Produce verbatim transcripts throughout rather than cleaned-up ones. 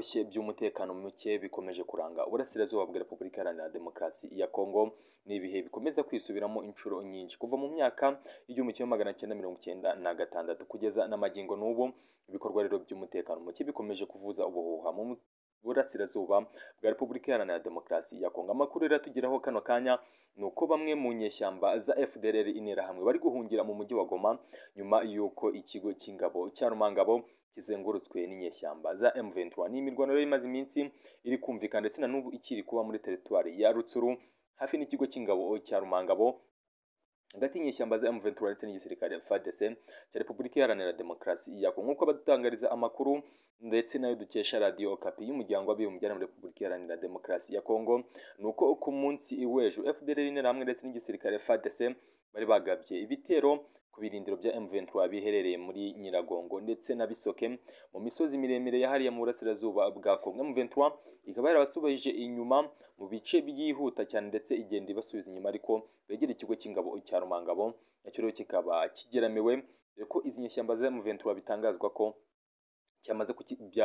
bitoroshye by'umutekano muke bikomeje kuranga uburasirazuba bwa Repubulika Iharanira Demokarasi ya Kongo. Ni ibihe bikomeza kwisubiramo inshuro nyinshi kuva mu myaka y'igihumbi kimwe magana cyenda mirongo icyenda na gatandatu kugeza n'amagingo n'ubu. Ibikorwa rero by'umutekano muke bikomeje kuvuza ubuhuha mu burasirazuba bwa Repubulika Iharanira Demokarasi ya Kongo. Amakuru rero atugeraho kano kanya ni uko bamwe mu nyeshyamba za F D L R interahamwe bari guhungira mu mujyi wa Goma nyuma y'uko ikigo cy'ingabo cya Rumangabo kizengurutswe n'inyeshyamba za M vingt-trois. Ni imirwano rero imaze iminsi iri kumvikana ndetse na n'ubu ikiri kuba muri teritwari ya Rutsuru hafi n'ikigo cy'ingabo cya Rumangabo hagati y'inyeshyamba za M vingt-trois ndetse n'igisirikare F A R D C cya Repubulika Iharanira Demokarasi ya Kongo. Nk'uko badutangariza amakuru ndetse nayo dukesha Radio Okapi y'umuryango w'abibumbye muri Repubulika Iharanira Demokarasi ya Kongo, nuko ku munsi w'ejo F D L R interahamwe ndetse n'igisirikare F A R D C bari bagabye ibitero ku birindiro bya M vingt-trois biherereye muri Nyiragongo ndetse na Bisoke mu misozi miremire yahariye mu burasirazuba bwa Kongo. M vingt-trois ikaba yarabasubije inyuma mu bice byihuta cyane ndetse igenda ibasubiza inyuma, ariko begera ikigo cy'ingabo cya Rumangabo nacyo rero kikaba kigeramiwe, ko izi nyeshyamba za M vingt-trois bitangazwa ko cyamaze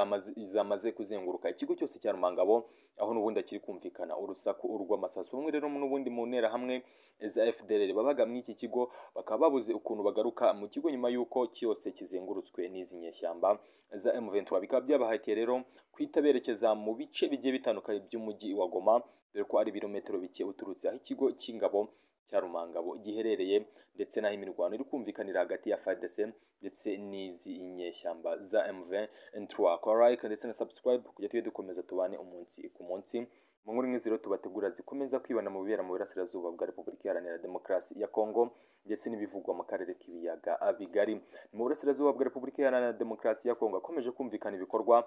zamaze kuzenguruka ikigo cyose cya Rumangabo, aho n'ubundi akiri kumvikana urusaku urw'amasasu. Bamwe rero n'ubundi mu ntera hamwe za F D L R babaga muri iki kigo bakaba babuze ukuntu bagaruka mu kigo nyuma y'uko cyose kizengurutswe n'izi nyeshyamba za M vingt-trois. Bikaba byabahatiye rero kwita berekeza mu bice bigiye bitandukanye by'umujyi wa Goma, dore ko ari ibirometero bike uturutse aho ikigo cy'ingabo cya Rumangabo giherereye ndetse n'aho imirwano iri kumvikanira hagati ya F A R D C ndetse n'izi nyeshyamba za M vingt-trois. Kwa like ndetse na subscribe kujya tujye dukomeza tubane umunsi ku munsi mu nkuru nk'iziro tubategura zikomeza kwibana mu bibera mu burasirazuba bwa Repubulika Iharanira Demokarasi ya Kongo ndetse n'ibivugwa mu karere k'ibiyaga bigari. Mu burasirazuba bwa Repubulika Iharanira Demokarasi ya Kongo akomeje kumvikana ibikorwa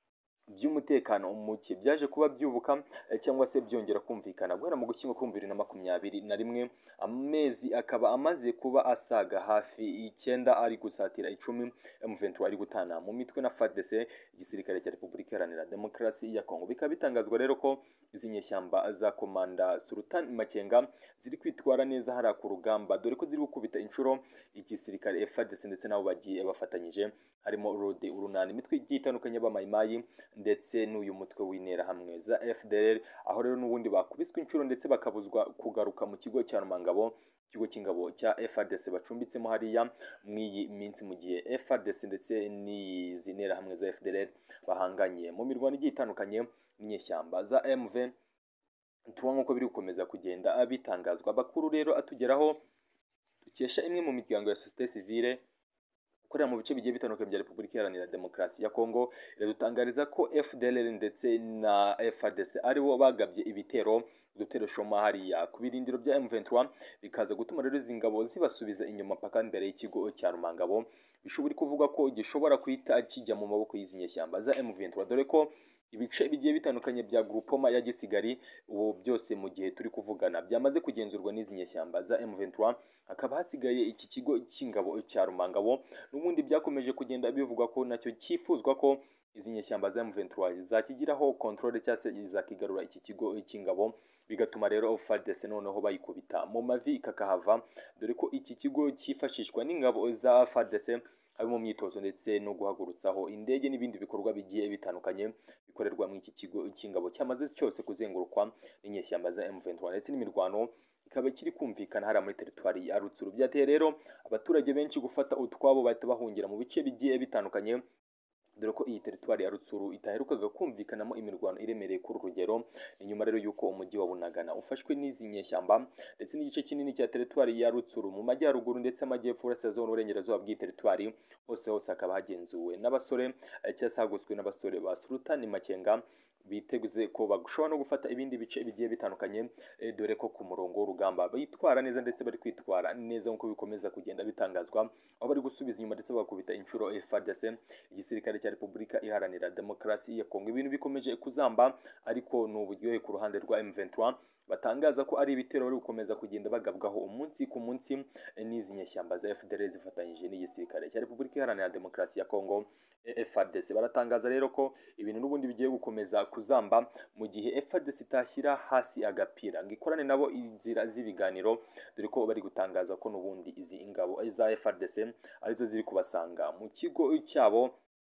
by'umutekano muke byaje kuba byubuka cyangwa se byongera kumvikana guhera mu gushyingo kwa bibiri na makumyabiri na rimwe, amezi akaba amaze kuba asaga hafi icyenda ari gusatira icumi. M vingt-trois ari gutana mu mitwe na F A R D C igisirikare cya Repubulika Iharanira Demokarasi ya Kongo. Bikaba bitangazwa rero ko izi nyeshyamba za Komanda Sultan Makenga ziri kwitwara neza hariya ku rugamba, dore ko ziri gukubita inshuro igisirikare F A R D C ndetse nabo bagiye bafatanyije, harimo Rode urunani imitwe igiye itandukanye y'abamayimayi ndetse n'uyu mutwe w'intera hamwe za F D L R, aho rero n'ubundi bakubiswe inshuro ndetse bakabuzwa kugaruka mu kigo cya Rumangabo, ikigo cy'ingabo cya F A R D C bacumbitsemo hariya mw'iyi minsi, mu gihe F A R D C ndetse n'izi ntera hamwe za F D L R bahanganye mu mirwano igiye itandukanye n'inyeshyamba za M vingt-trois nk'uko biri gukomeza kugenda bitangazwa. Abakuru rero atugeraho dukesha imwe mu miryango ya societe civile ikorera mu bice bigiye bitandukanye bya Repubulika Iharanira Demokarasi ya Kongo iradutangariza ko F D L R ndetse na F A R D C aribo bagabye ibitero udutero shoma hariya ku birindiro bya M vingt-trois, bikaza gutuma rero izi ngabo zibasubiza inyuma paka imbere y'ikigo cya Rumangabo. Bishobora kuvuga ko gishobora kwita kijya mu maboko y'izi nyeshyamba za M vingt-trois, dore ko ibice bigiye bitandukanye bya Groupoma ya Gisigari ubu byose mu gihe turi kuvugana byamaze kugenzurwa n'izi nyeshyamba za M vingt-trois. Hakaba hasigaye iki kigo cy'ingabo cya Rumangabo, n'ubundi byakomeje kugenda bivugwa ko nacyo cyifuzwa ko izi nyeshyamba za M vingt-trois zakigiraho control cyangwa se zakigarura iki kigo cy'ingabo, bigatuma rero F A R D C noneho bayikubita mu mavi kakahava, dore ko iki kigo cyifashishwa n'ingabo za F A R D C mu myitozo ndetse no guhagurutsaho indege n'ibindi bikorwa bigiye bitandukanye bikorerwa mu iki kigo cy'ingabo cyamaze cyose kuzengurukwa n'inyeshyamba za M vingt-trois, ndetse n'imirwano ikaba kiri kumvikana hariya muri teritwari ya Rutsuru. Byateye rero abaturage benshi gufata utwabo bahita bahungira mu bice bigiye bitandukanye, dore ko iyi teritwari ya Rutsuru itaherukaga kumvikanamo imirwano iremereye kuri urugero. Ni nyuma rero y'uko umujyi wa Bunagana ufashwe n'izi nyeshyamba ndetse n'igice kinini cya teritwari ya Rutsuru mu majyaruguru ndetse amajyepfo y'uburasirazuba n'uburengerazuba bw'iyi teritwari, hose hose hakaba hagenzuwe n'abasore cyangwa se hagoswe n'abasore ba Sultan Makenga biteguze ko bashobora no gufata ibindi bice bigiye bitandukanye, dore ko ku murongo w'urugamba bitwara neza ndetse bari kwitwara neza nk'uko bikomeza kugenda bitangazwa, aho bari gusubiza inyuma ndetse bakubita inshuro F A R D C igisirikare cya Repubulika Iharanira Demokarasi ya Kongo. Ibintu bikomeje kuzamba, ariko ni uburyohe ku ruhande rwa M vingt-trois batangaza ko ari ibitero bari gukomeza kugenda bagabwaho umunsi ku munsi n'izi nyeshyamba za F D L R zifatanyije n'igisirikare cya Repubulika Iharanira Demokarasi ya Kongo F A R D C. Baratangaza rero ko ibintu n'ubundi bigiye gukomeza kuzamba mu gihe F A R D C itashyira hasi agapira ngo ikorane nabo inzira z'ibiganiro, dore ko bari gutangaza ko n'ubundi izi ingabo za F A R D C arizo ziri kubasanga mu kigo cyabo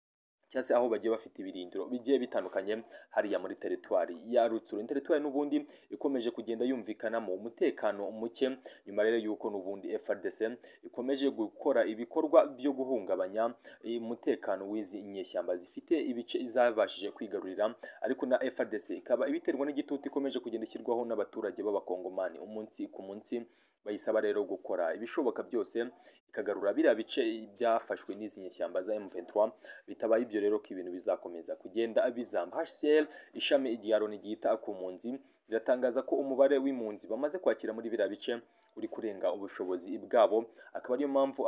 cyangwa se aho bagiye bafite ibirindiro bigiye bitandukanye hariya muri teritwari ya Rutsiro. Teritwari n'ubundi ikomeje kugenda yumvikanamo umutekano muke, nyuma rero yuko n'ubundi F A R D C ikomeje gukora ibikorwa byo guhungabanya umutekano w'izi nyeshyamba zifite ibice zabashije kwigarurira, ariko na F A R D C ikaba ibiterwa n'igitutu ikomeje kugenda ishyirwaho n'abaturage b'abakongomani umunsi ku munsi, bayisaba rero gukora ibishoboka byose ikagarura biriya bice byafashwe n'izi nyeshyamba za M vingt trois. Bitabaye ibyo rero ko ibintu bizakomeza kugenda bizamba. H C R ishami rya Loni ryita ku mpunzi biratangaza ko umubare w'impunzi bamaze kwakira muri biriya bice uri kurenga ubushobozi bwabo, akaba ariyo mpamvu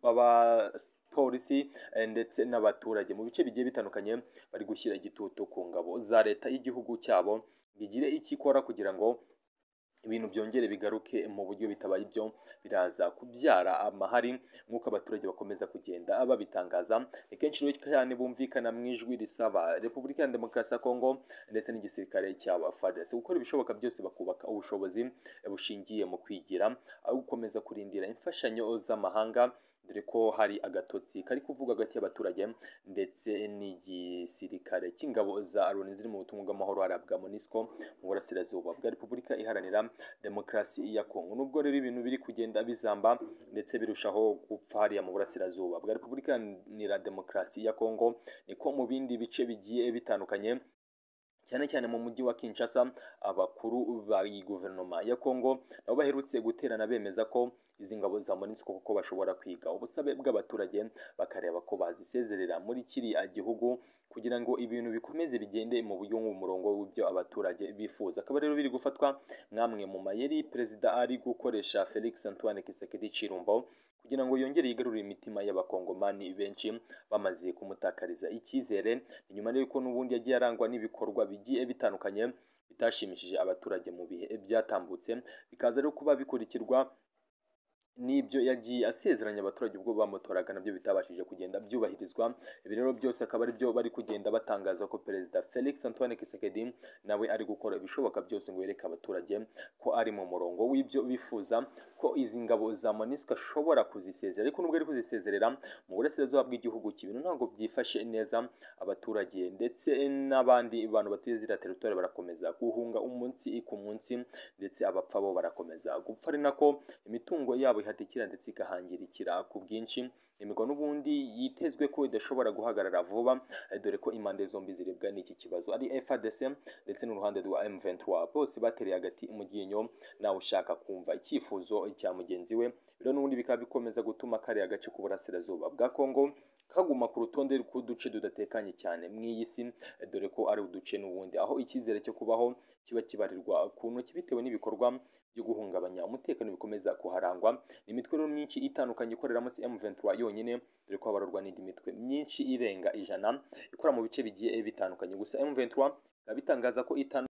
abapolisi ndetse n'abaturage mu bice bigiye bitandukanye bari gushyira igitutu ku ngabo za leta y'igihugu cyabo bigire icyo ikora kugira ngo ibintu byongere bigaruke mu buryo. Bitabaye ibyo biraza kubyara amahari nk'uko abaturage bakomeza kugenda babitangaza. Ni kenshi rero cyane bumvikana mu ijwi risaba Repubulika ya Demokarasi ya Kongo ndetse n'igisirikare cy'aba F A R D C gukora ibishoboka byose bakubaka ubushobozi bushingiye mu kwigira, aho gukomeza kurindira imfashanyo z'amahanga, dore ko hari agatotsi kari kuvuga hagati y'abaturage ndetse n'igisirikare cy'ingabo za Loni ziri mu butumwa bw'amahoro harabwa MONUSCO mu burasirazuba bwa Repubulika Iharanira Demokarasi ya Kongo. Nubwo rero ibintu biri kugenda bizamba ndetse birushaho gupfa hariya mu burasirazuba bwa Repubulika Iharanira Demokarasi ya Kongo, niko mu bindi bice bigiye bitandukanye cyane cyane mu mujyi wa Kinshasa abakuru ba guverinoma ya Kongo nabo baherutse guterana bemeza ko izi ngabo za MONUSCO kuko bashobora kwiga ubusabe bw'abaturage bakareba ko bazisezerera muri kiriya gihugu kugira ngo ibintu bikomeze bigende mu buryo nk'umurongo w'ibyo abaturage bifuza. Akaba rero biri gufatwa nk'amwe mu mayeri perezida ari gukoresha Felix Antoine Tshisekedi Tshilombo kugira ngo yongere yigarurire imitima y'abakongomani benshi bamaze kumutakariza icyizere, inyuma y'uko n'ubundi yagiye arangwa n'ibikorwa bigiye bitandukanye bitashimishije abaturage mu bihe byatambutse, bikaza rero kuba bikurikirwa n'ibyo yagiye asezeranya abaturage ubwo bamutoraga nabyo bitabashije kugenda byubahirizwa. Ibi rero byose akaba ari byo bari kugenda batangaza ko perezida Felix Antoine Tshisekedi nawe ari gukora ibishoboka byose ngo yereke abaturage ko ari mu murongo w'ibyo bifuza, ko izi ngabo za MONUSCO ashobora kuzisezera, ariko nubwo ari kuzisezerera mu burasirazuba bw'igihugu cy'ibintu ntabwo byifashe neza. Abaturage ndetse n'abandi bantu batuye ziriya teritwari barakomeza guhunga umunsi ku munsi, ndetse abapfa bo barakomeza gupfa, ari nako imitungo yabo ihatikira ndetse ikahangirikira ku bwinshi. Imirwano n'ubundi yitezwe ko idashobora guhagarara vuba, dore ko impande zombi zirebwa n'iki kibazo ari F A R D C ndetse n'uruhande rwa M vingt trois, bose batereye hagati mu ryinyo nawe ushaka kumva icyifuzo cya mugenzi we. Rero n'ubundi bikaba bikomeza gutuma kariya gace k'uburasirazuba bwa Kongo kaguma ku rutonde rw'uduce tudatekanye cyane mu iyi si, dore ko ari uduce n'ubundi aho icyizere cyo kubaho kiba kibarirwa ku ntoki bitewe n'ibikorwa byo guhungabanya umutekano bikomeza kuharangwa. Imitwe rero myinshi itandukanye ikorera munsi M vingt trois yonyine, dore ko habarurwa n'indi mitwe myinshi irenga ijana ikora mu bice bigiye bitandukanye. Gusa M vingt trois ikaba bitangaza ko itanu